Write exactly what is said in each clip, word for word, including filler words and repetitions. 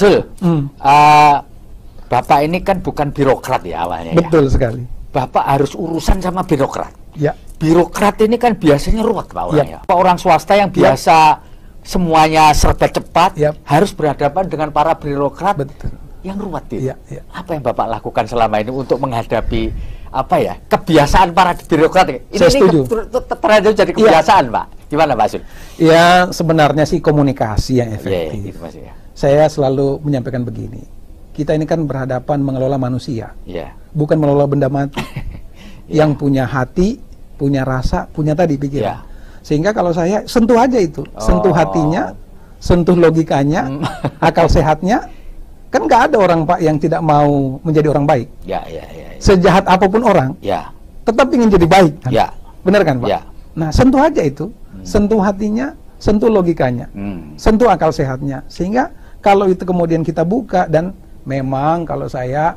Sul, Hmm. uh, Bapak ini kan bukan birokrat ya awalnya. Betul ya? sekali. Bapak harus urusan sama birokrat. Ya. Birokrat ini kan biasanya ruwet Pak orangnya. Ya. Pak orang swasta yang biasa semuanya serba cepat Ya. harus berhadapan dengan para birokrat Betul. yang ruwet itu. Ya, ya. Apa yang Bapak lakukan selama ini untuk menghadapi apa ya kebiasaan para birokrat? Ini, Saya ini setuju. ke- ter- ter- terlanjur jadi kebiasaan Pak. Gimana Pak Sul? Ya, sebenarnya sih komunikasi yang Iya, efektif. gitu Mas ya. Saya selalu menyampaikan begini. Kita ini kan berhadapan mengelola manusia, Iya. bukan mengelola benda mati. Yang punya hati, punya rasa, punya tadi pikiran. Ya. Sehingga kalau saya sentuh aja itu, sentuh Oh. hatinya, sentuh logikanya, Hmm. akal sehatnya. Kan nggak ada orang Pak yang tidak mau menjadi orang baik. Ya, ya, ya. Ya. Sejahat apapun orang, Ya. tetap ingin jadi baik. Kan? Ya. Benar kan Pak? Ya. Nah, sentuh aja itu, sentuh hatinya, sentuh logikanya, Hmm. sentuh akal sehatnya. Sehingga kalau itu kemudian kita buka, dan memang kalau saya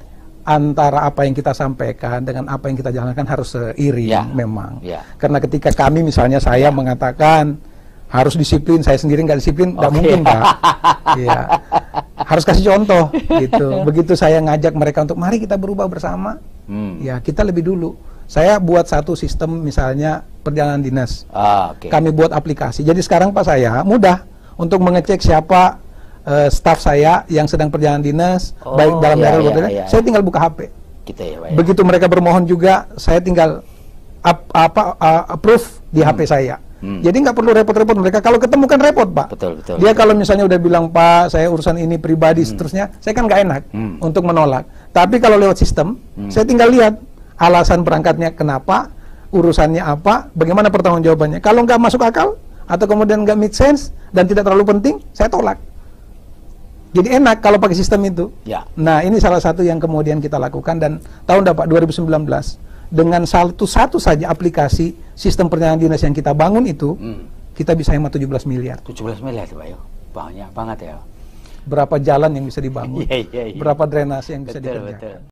antara apa yang kita sampaikan dengan apa yang kita jalankan harus seiring Ya. memang. Ya. Karena ketika kami misalnya saya mengatakan harus disiplin, saya sendiri nggak disiplin, nggak Oke. mungkin Pak. Iya. Harus kasih contoh gitu. Begitu saya ngajak mereka untuk mari kita berubah bersama, Hmm. ya kita lebih dulu. Saya buat satu sistem misalnya perjalanan dinas. Ah, oke. Kami buat aplikasi. Jadi sekarang Pak saya mudah untuk mengecek siapa eh, staf saya yang sedang perjalanan dinas, Oh, baik dalam iya, daerah iya, luar daerah. iya, Saya iya. tinggal buka H P. Kita ya, Pak. Ya. Begitu mereka bermohon juga, saya tinggal up, apa uh, approve di H P saya. Hmm. Jadi nggak perlu repot-repot mereka. Kalau ketemu kan repot Pak. Betul, betul. Dia betul. kalau misalnya udah bilang Pak, saya urusan ini pribadi seterusnya, saya kan nggak enak Hmm. untuk menolak. Tapi kalau lewat sistem, Hmm. saya tinggal lihat alasan berangkatnya kenapa, urusannya apa, bagaimana pertanggungjawabannya. Kalau nggak masuk akal atau kemudian nggak make sense dan tidak terlalu penting, saya tolak. Jadi enak kalau pakai sistem itu. Ya. Nah, ini salah satu yang kemudian kita lakukan, dan tahun dapat dua ribu sembilan belas dengan satu satu saja aplikasi sistem perjalanan dinas yang kita bangun itu, Hmm. kita bisa hemat tujuh belas miliar. tujuh belas miliar Pak ya. Banyak banget ya. Berapa jalan yang bisa dibangun, Iya, iya, iya. berapa drainase yang bisa Betul, dikerjakan. betul.